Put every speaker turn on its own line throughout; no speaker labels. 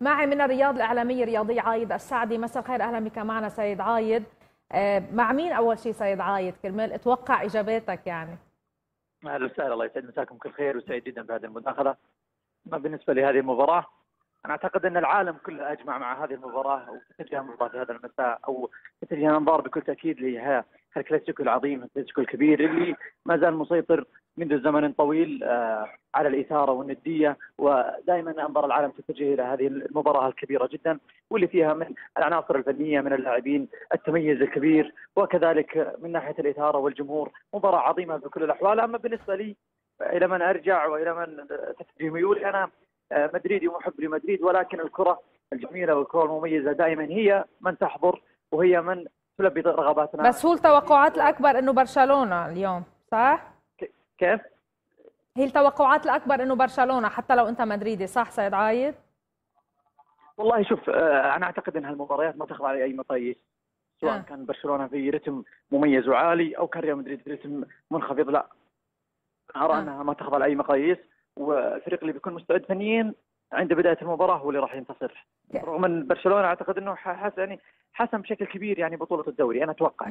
معي من الرياض الإعلامية رياضي عايد السعدي. مساء الخير، أهلا بك معنا سيد عايد. مع مين أول شيء سيد عايد؟ كرمال أتوقع إجاباتك يعني.
اهلا وسهلا، الله يسعد مساكم كل خير وسعيد جدا بهذه المداخله. ما بالنسبه لهذه المباراه، انا اعتقد ان العالم كله اجمع مع هذه المباراه وتتجه المباراه في هذا المساء، او تتجه الانظار بكل تاكيد لها الكلاسيكو العظيم، الكلاسيكو الكبير اللي ما زال مسيطر منذ زمن طويل على الاثاره والنديه، ودائما انظار العالم تتجه الى هذه المباراه الكبيره جدا، واللي فيها من العناصر الفنيه، من اللاعبين، التميز الكبير، وكذلك من ناحيه الاثاره والجمهور. مباراه عظيمه بكل الاحوال. اما بالنسبه لي الى من ارجع والى من تتجه ميولي، انا مدريدي ومحب لمدريد، ولكن الكره الجميله والكره المميزه دائما هي من تحضر وهي من تلبي رغباتنا.
بس هو التوقعات الأكبر إنه برشلونة اليوم، صح؟
كيف؟
هي التوقعات الأكبر إنه برشلونة حتى لو أنت مدريدي، صح سيد عايد؟
والله شوف، انا اعتقد ان هالمباريات ما تخضع لاي مقاييس، سواء كان برشلونه في رتم مميز وعالي او كان ريال مدريد في رتم منخفض. لا، انا ارى انها ما تخضع لاي مقاييس، والفريق اللي بيكون مستعد فنيا عند بدايه المباراه هو اللي راح ينتصر. رغم ان برشلونه اعتقد انه حسم بشكل كبير يعني بطوله الدوري، انا اتوقع.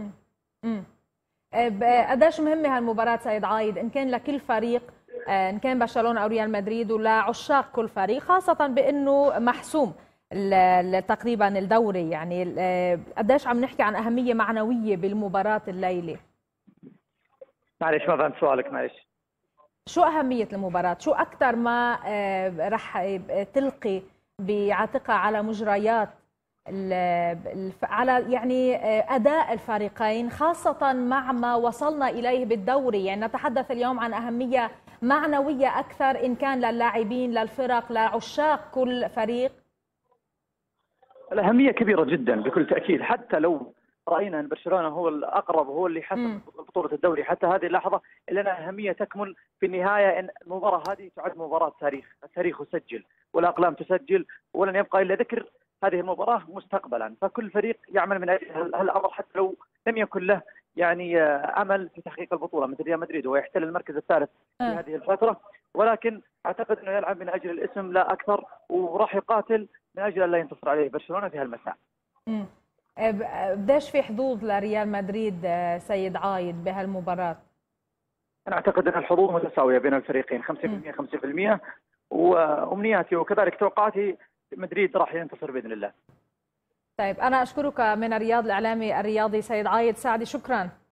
قديش مهمه هالمباراه سيد عايد، ان كان لكل فريق، ان كان برشلونه او ريال مدريد، ولعشاق كل فريق، خاصه بانه محسوم تقريبا الدوري، يعني قديش عم نحكي عن اهميه معنويه بالمباراه الليله؟
معلش ما فهمت سؤالك، معلش.
شو أهمية المباراة؟ شو أكثر ما رح تلقي بعاتقها على مجريات على يعني أداء الفريقين، خاصة مع ما وصلنا إليه بالدوري؟ يعني نتحدث اليوم عن أهمية معنوية أكثر، إن كان للاعبين، للفرق، لعشاق كل فريق.
الأهمية كبيرة جدا بكل تأكيد، حتى لو رأينا أن برشلونة هو الأقرب وهو اللي حسم بطولة الدوري حتى هذه اللحظة، إلا أن أهمية تكمن في النهاية أن المباراة هذه تعد مباراة تاريخ، التاريخ يسجل والأقلام تسجل، ولن يبقى إلا ذكر هذه المباراة مستقبلا. فكل فريق يعمل من أجل هالأمر، حتى لو لم يكن له يعني أمل في تحقيق البطولة مثل ريال مدريد ويحتل المركز الثالث في هذه الفترة، ولكن أعتقد أنه يلعب من أجل الاسم لا أكثر، وراح يقاتل من أجل أن لا ينتصر عليه برشلونة في هالمساء.
قديش في حظوظ لريال مدريد سيد عايد بهالمباراة؟
أنا أعتقد أن الحظوظ متساوية بين الفريقين، 50% 50%، وأمنياتي وكذلك توقعاتي مدريد راح ينتصر بإذن الله.
طيب، أنا أشكرك من الرياض، الإعلامي الرياضي سيد عايد سعدي، شكرا.